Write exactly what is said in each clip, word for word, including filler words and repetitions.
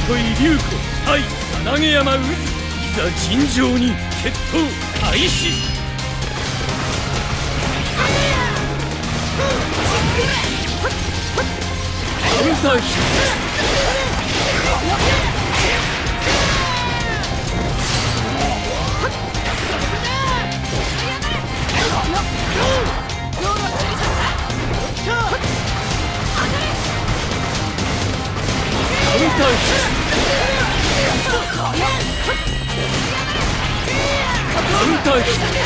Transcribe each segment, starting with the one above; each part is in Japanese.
戸井龍子対さなげ山渦、いざ尋常に決闘開始。カウンターヒット。カウンターヒット。カウンターヒット。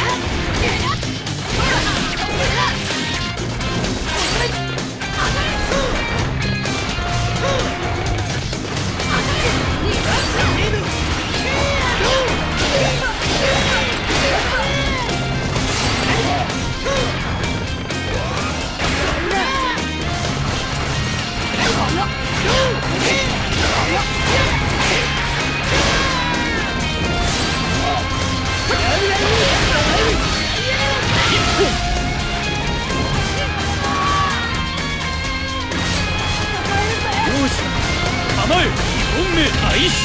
構え、にほんめ開始。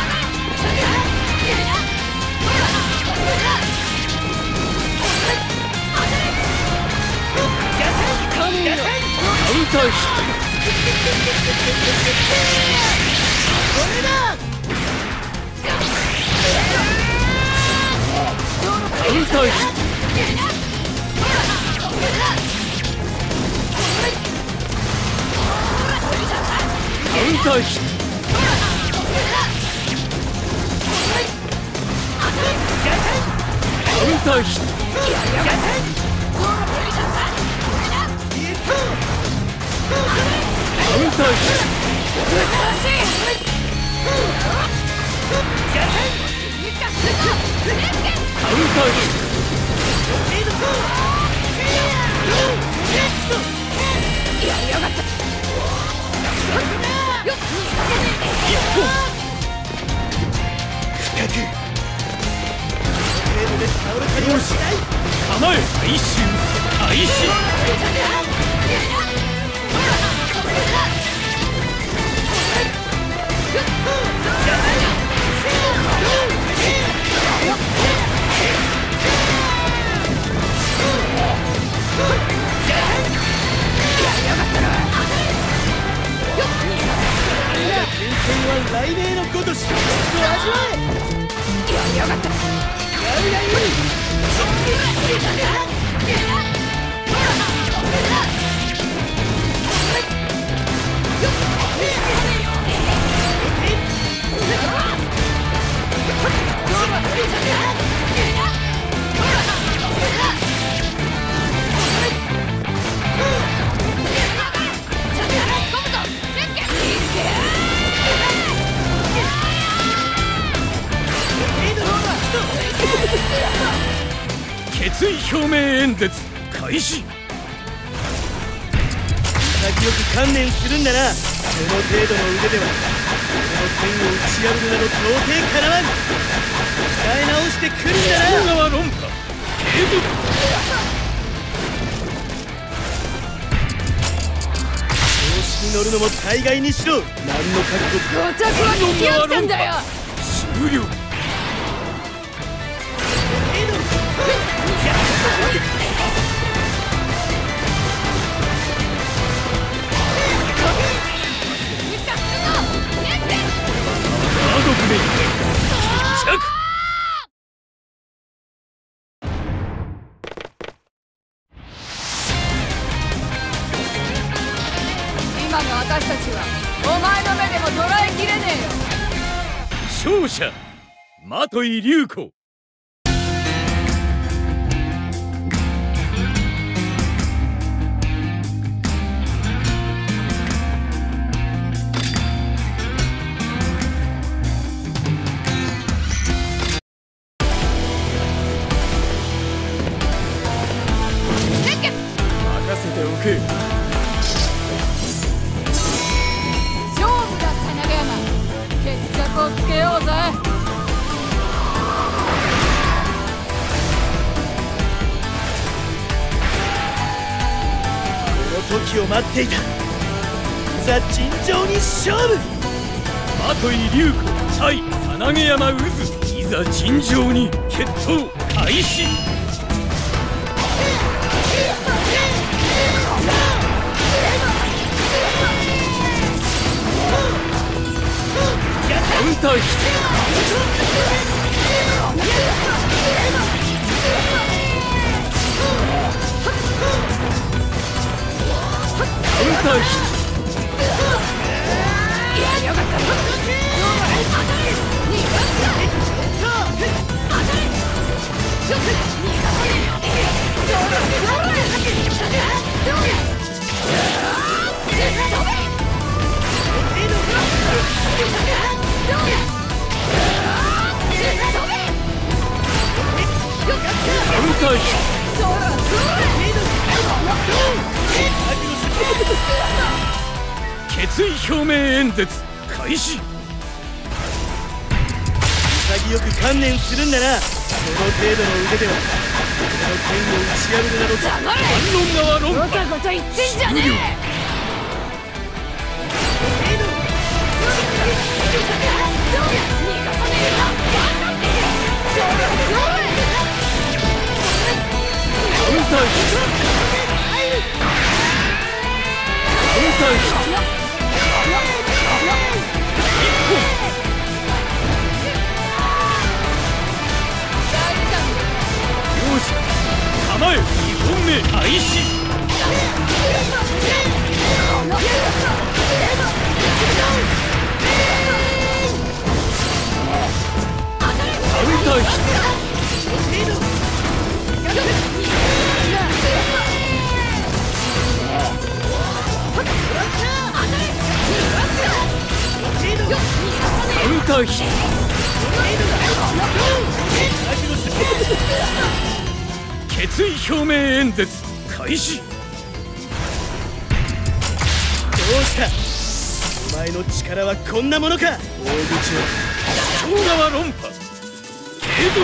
カウンターヒット。カウンターヒット。カウンターヒット。カウンターヒット。カウンターヒット。カウンターヒット。やりやがった。一本深くよし、構え、最終開始。雷鳴のごとし、味わえ。やりやがった。やるやる。決意表明演説開始。潔く観念するんだな。その程度の腕では俺の剣を打ち破るなど到底かなわん。鍛え直してくるんだな。小川論破継続。調子に乗るのも大概にしろ。何の覚悟。到着は聞き飽きたんだよ。終了。 今の私たちはお前の目でも捉えきれねえよ。 勝者的井龍子。任せておけ。 勝負だ、さなげ山。決着をつけようぜ。 この時を待っていた。いざ尋常に勝負。 跡井龍子対さなげ山渦、いざ尋常に決闘開始。カウンターヒット。カウンターヒット。決意表明演説開始。潔く観念するんだな。その程度の腕では俺の剣を打ち破るなどと反論側論破。 ごたごた言ってんじゃねえ。 カウンターヒット。カウンターヒット。両者構えにほんめ開始。カウンターヒット。カウンターヒット。決意表明演説開始。どうした、お前の力はこんなものか。大口は主張側論破継続。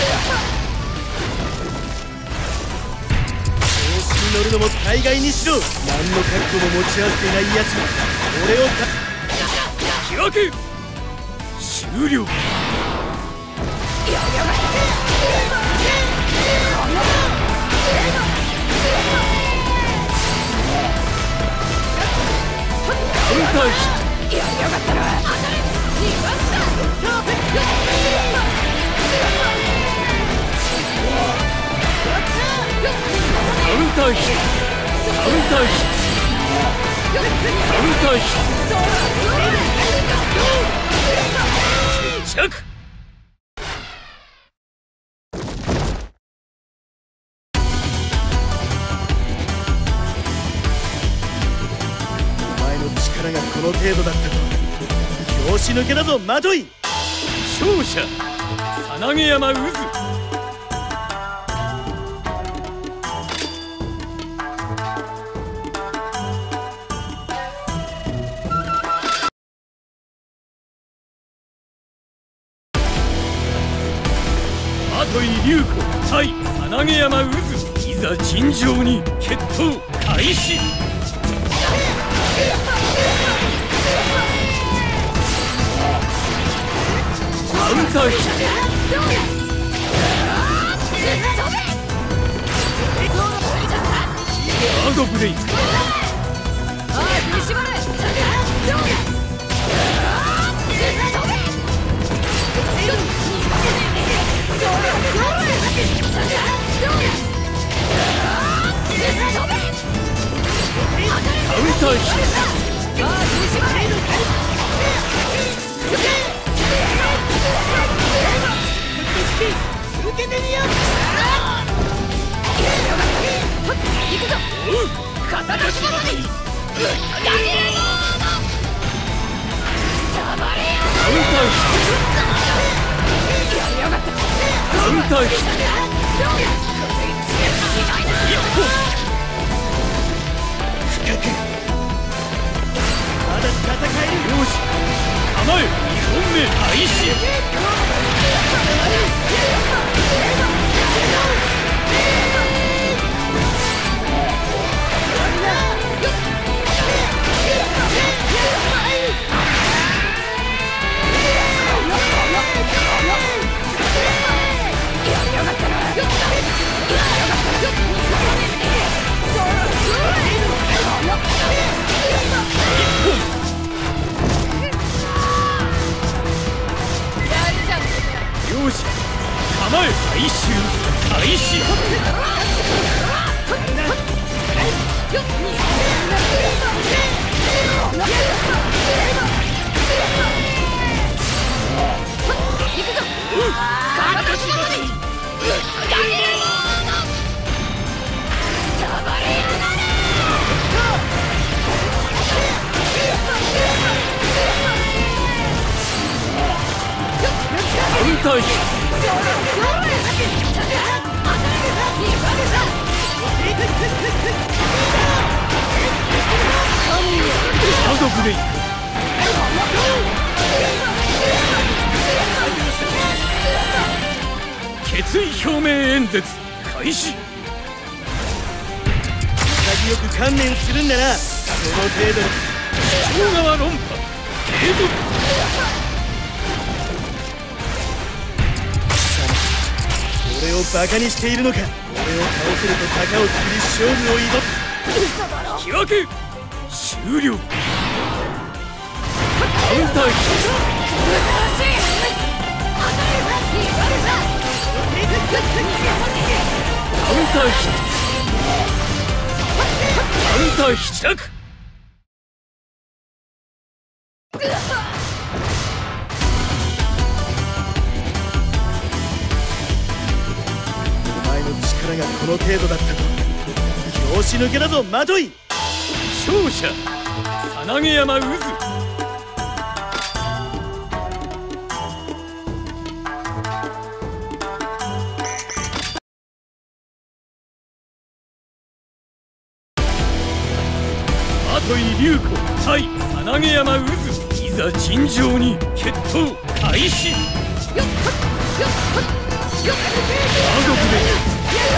調子に乗るのも大概にしろ。何の覚悟も持ち合わせていないやつに俺をか引き分け終了。カウンターヒット。やりやがったな。カウンターヒット。カウンターヒット。カウンターヒット。決着。力がこの程度だったと。拍子抜けだぞマトイ。勝者さなげ山渦。マトイ龍子対さなげ山渦、いざ尋常に決闘開始。カウンターヒット。ガードブレイク。カウンターヒット。受けてみよう。行くぞ。肩出しまでに。カウンターヒット。カウンターヒット。一本。深く。まだ戦える。よし。構え。二本目開始。カ対ハードブレイク決意表明演説開始。 潔く観念するんだな。その程度に主張側論破継続。 俺をバカにしているのか。俺を倒せると高をくくり勝負を挑む。 引き分け終了。カウンターヒットカウンターヒットカウンターヒット。 お前の力がこの程度だったと。拍子抜けだぞまとい。 勝者さなげ山渦。後井龍子対さなげ山渦。いざ尋常に決闘開始。ハードブレイク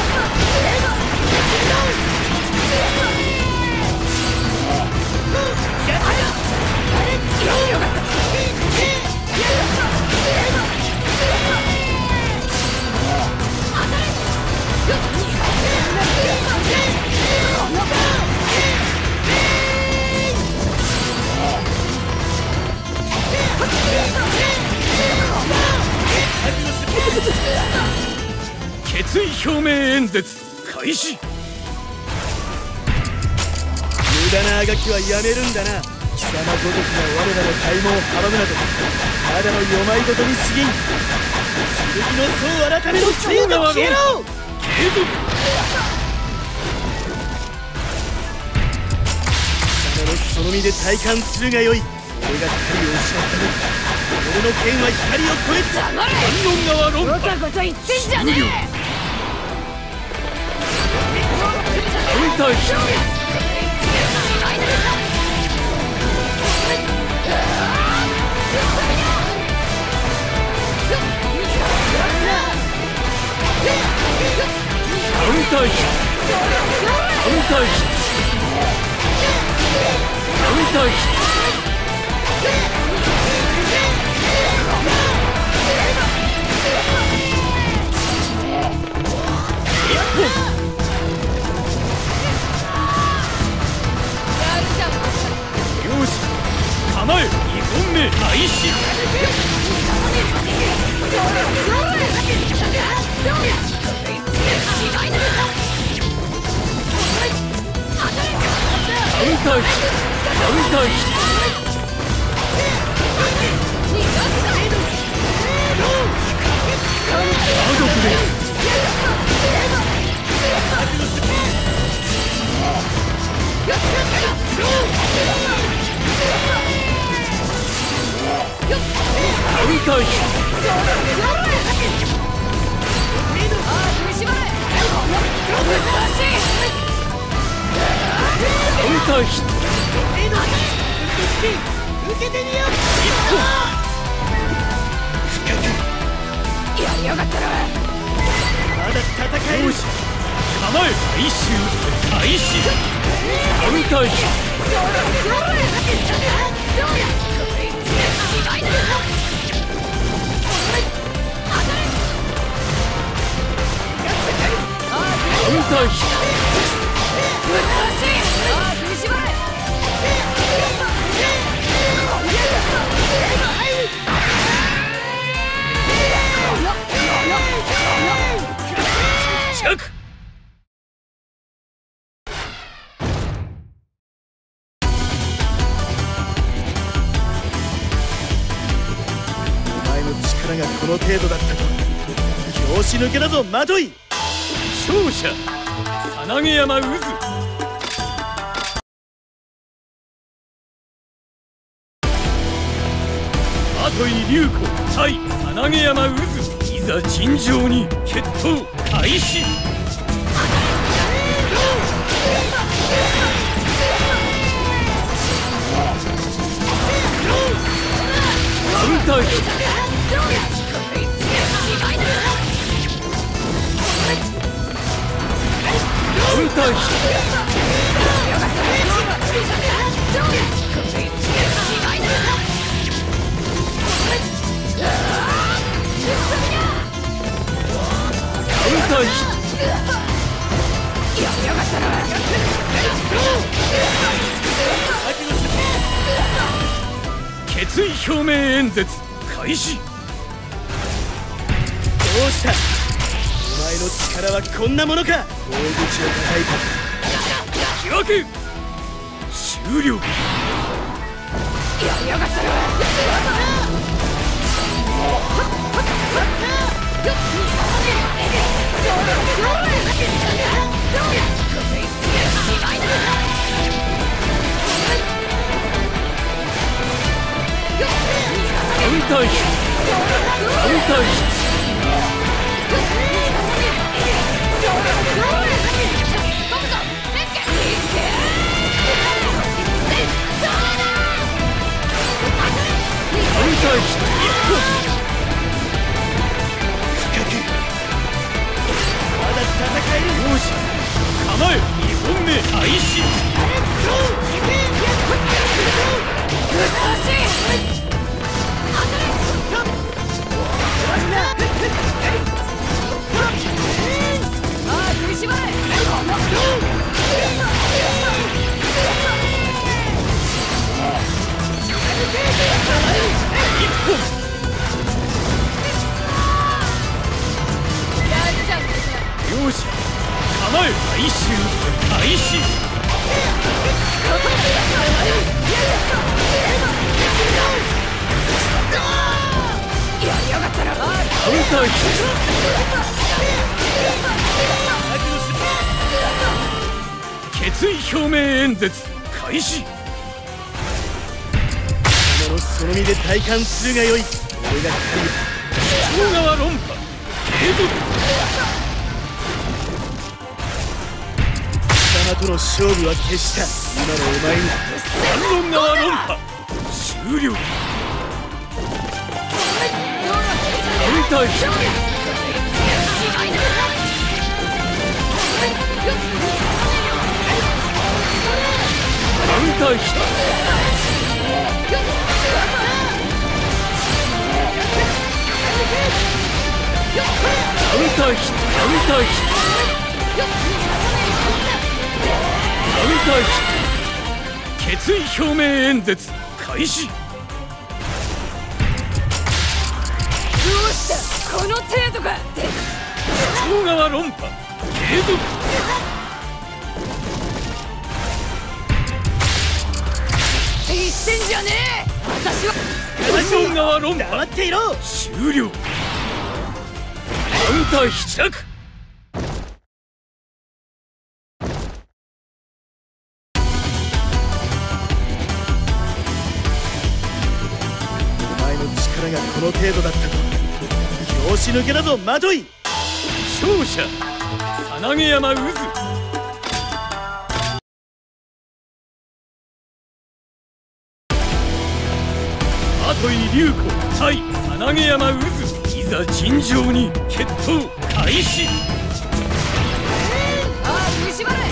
決意表明演説開始。 無駄なあがきはやめるんだな。貴様ごときが我らの開門を阻むなどただの世まいごとに過ぎん。剣の層改めのつゆが消えろ。 継続。 貴様のその身で体感するがよい。俺が光を失った分俺の剣は光を超えて黙れ。 観音側論破ごたごた言ってんじゃねえ。 カウンターヒットカウンターヒットカウンターヒットカウンターヒット一本。よし構えにほんめ開始。カウンターヒットカウンターヒットハードブレイクカウンターヒットカウンターヒット受けてみよう。 やりやがったな。 まだ戦える。 よし構え最終開始。カウンターヒットカウンターヒット着。 お前の力がこの程度だったと。拍子抜けだぞまとい。 勝者さなげ山渦。後井龍子対さなげ山渦。 ざ尋常に決闘開始。カウンターヒット。カウンターヒット。カウンターヒット。決意表明演説開始。 どうした？お前の力はこんなものか。大口を叩いた。 引き分け終了。 やりやがったな。 カウンターヒット。カウンターヒット。カウンターヒット。一本。 まだ戦える。 両者構え。にほんめ開始。 ああ食いしばれ。 一本。 大丈夫じゃん。 両者構え。最終開始。 やりやがったな。 カウンターヒット。決意表明演説開始。 そのその身で体感するがよい。俺が神だ。 超川論破継続。 貴様との勝負は決した。今のお前に反論川論破終了。カウンターヒット。カウンターヒット。カウンターヒット。カウンターヒット。カウンターヒット。決意表明演説開始。 どうしたこの程度か。 超川論破継続。 言ってんじゃねえ。私は反論川論破黙っていろ。 終了。カウンター飛着。 お前の力がこの程度だったと。拍子抜けだぞマトイ。 勝者さなげ山渦。あとい龍子対さなげ山渦。いざ尋常に決闘開始。 ああ食いしばれ。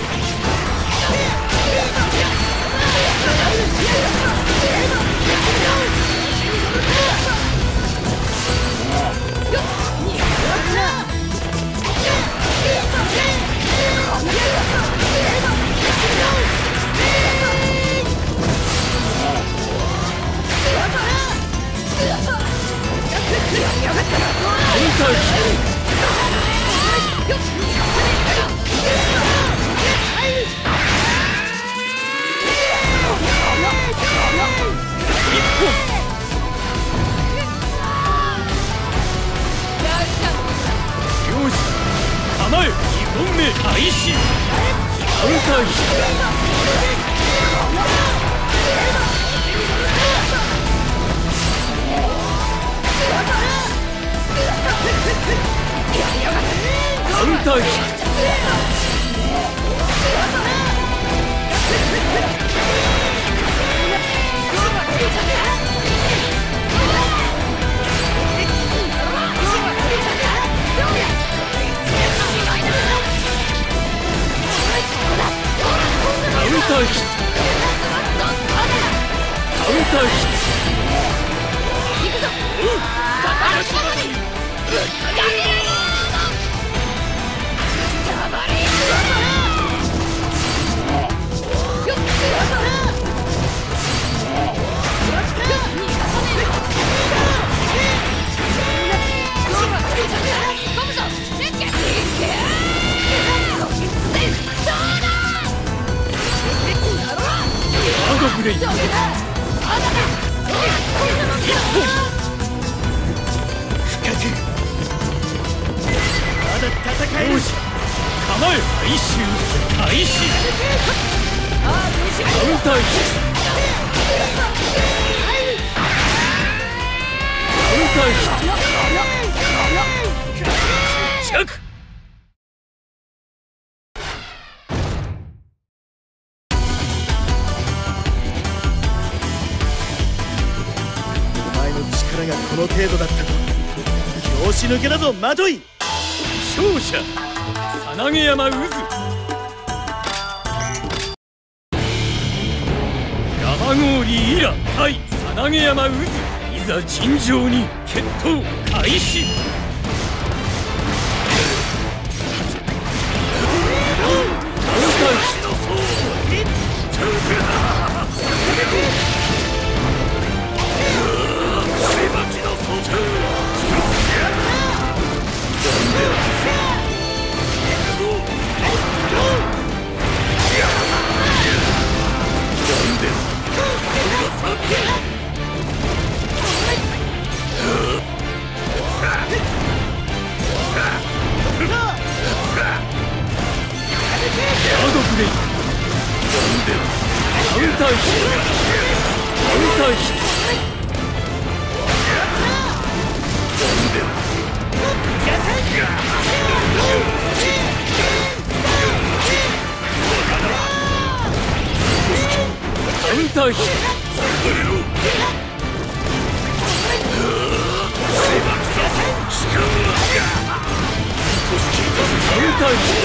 構えにほんめ開始。カウンターヒット。カウンターヒット。 ウンターヒッ行くぞ。かかる仕事にぶっかけろ。たまりよっよっハードブレイド。 まだ戦える。 よし構え最終開始。カウンターヒッカウンターヒッ着。 お前の力がこの程度だったと拍子抜けだぞまとい。 勝者さなげ山渦。山郡イラ対さなげ山渦。いざ尋常に決闘開始。カウンターヒット。ハードブレイク。カウンターヒット。カウンターヒット。カウンターヒット。カウンターヒット。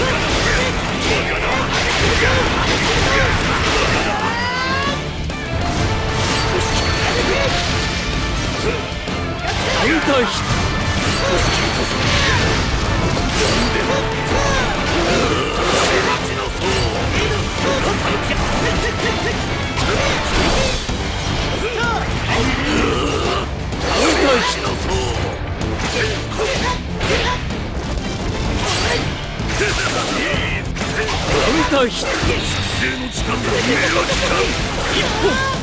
カウンターヒット。カウンターヒット。一本。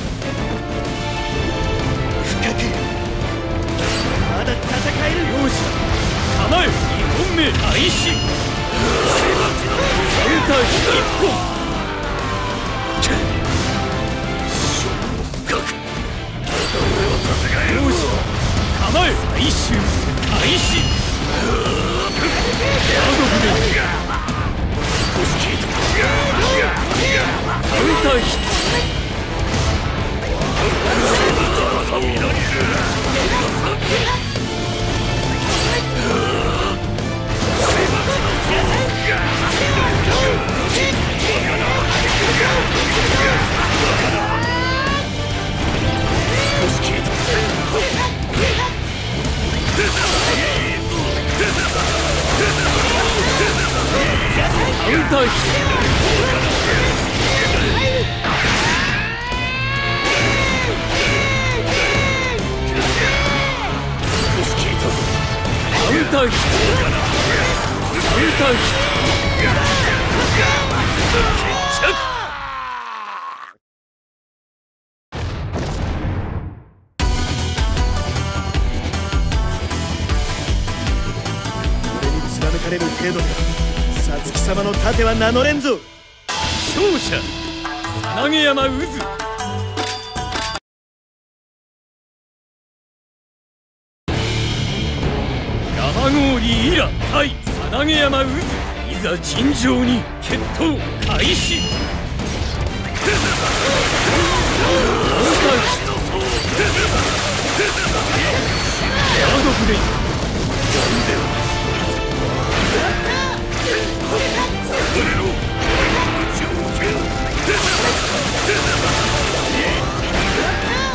深くまだ戦える。 よし構えにほんめ開始。カウンターヒット一本。よし構え最終開始。ハードブレイク。カウンターヒット。カウンターヒット。カウンターヒット。カウンターヒット。決着。 俺に貫かれる程度で皐月様の盾は名乗れんぞ。 勝者さなげ山渦。山郡イラ対さなげ山渦。いざ尋常に決闘開始。カウンターヒット。ハードブレイク。カ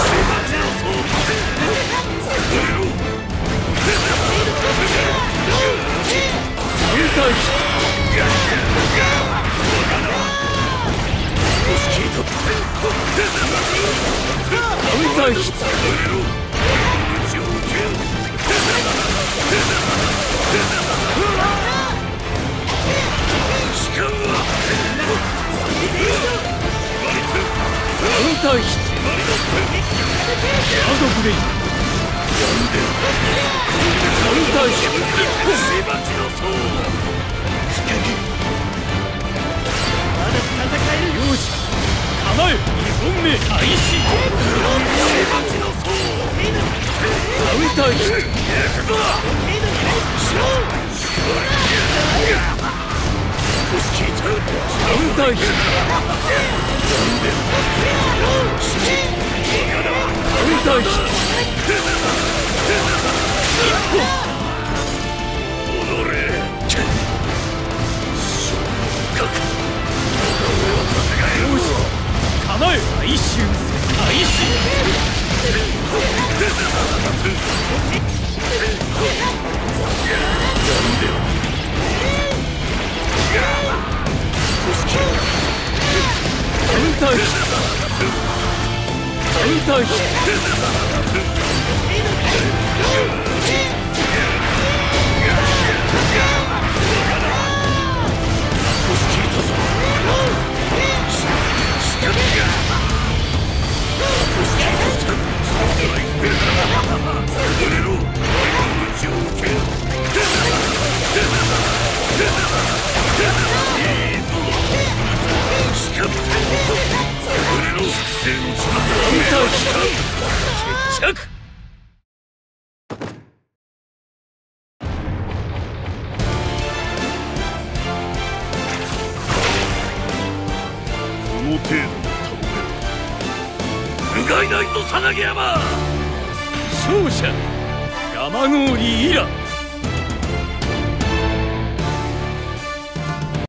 Get 誓って俺の複製の力を決着。この程度の頼め不甲斐ないぞ、さなぎ山。勝者ガマゴーリイラ。